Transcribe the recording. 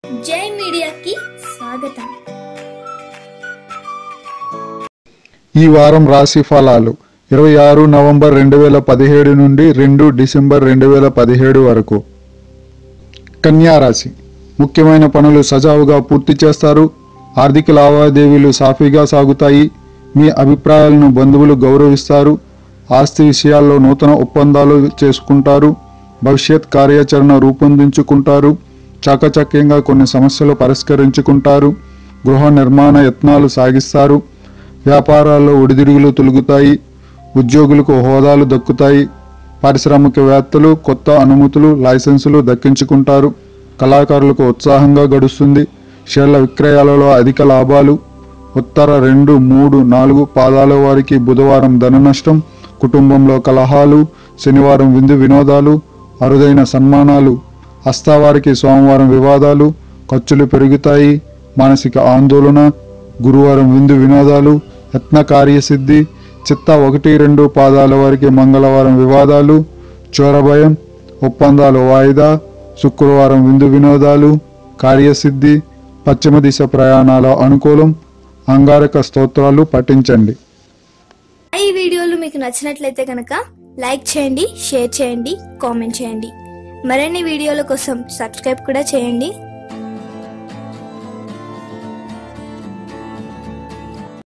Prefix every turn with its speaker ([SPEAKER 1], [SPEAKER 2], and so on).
[SPEAKER 1] జై మీడియాకి స్వాగతం.
[SPEAKER 2] ఈ వారం రాశి ఫలాలు 26 నవంబర్ 2017 నుండి 2 డిసెంబర్ 2017 వరకు. కన్యా రాశి. ముఖ్యమైన పనులు సజావుగా పూర్తి చేస్తారు. ఆర్థిక లావాదేవీలు సాఫీగా సాగుతాయి. మీ అభిప్రాయాలను బంధువులు గౌరవిస్తారు. ఆస్తి విషయాల్లో నూతన ఒప్పందాలు చేసుకుంటారు. భవిష్యత్ కార్యాచరణ రూపొందించుకుంటారు. చాకచక్యంగా కొన్ని సమస్యలు పరిష్కరించుకుంటారు. గృహ నిర్మాణ యత్నాలు సాగిస్తారు. వ్యాపారాల్లో ఒడిదుడుగులు తొలగుతాయి. ఉద్యోగులకు హోదాలు దక్కుతాయి. పారిశ్రామికవేత్తలు కొత్త అనుమతులు లైసెన్సులు దక్కించుకుంటారు. కళాకారులకు ఉత్సాహంగా గడుస్తుంది. షేర్ల విక్రయాలలో అధిక లాభాలు. ఉత్తర 2, 3, 4 పాదాల వారికి బుధవారం ధన నష్టం. కుటుంబంలో కలహాలు. శనివారం విందు వినోదాలు, అరుదైన సన్మానాలు. హస్తవారికి సోమవారం వివాదాలు, ఖర్చులు పెరుగుతాయి. మానసిక ఆందోళన. గురువారం విందు వినోదాలు, యత్న కార్యసిద్ధి. చిత్త 1, 2 పాదాల వారికి మంగళవారం వివాదాలు, చోరభయం, ఒప్పందాలు వాయిదా. శుక్రవారం విందు వినోదాలు, కార్యసిద్ధి. పశ్చిమ దిశ ప్రయాణాల అనుకూలం. అంగారక స్తోత్రాలు పఠించండి.
[SPEAKER 1] ఈ వీడియోలు మీకు నచ్చినట్లయితే కనుక లైక్ చేయండి, షేర్ చేయండి, కామెంట్ చేయండి. మరిన్ని వీడియోల కోసం సబ్స్క్రైబ్ కూడా చేయండి.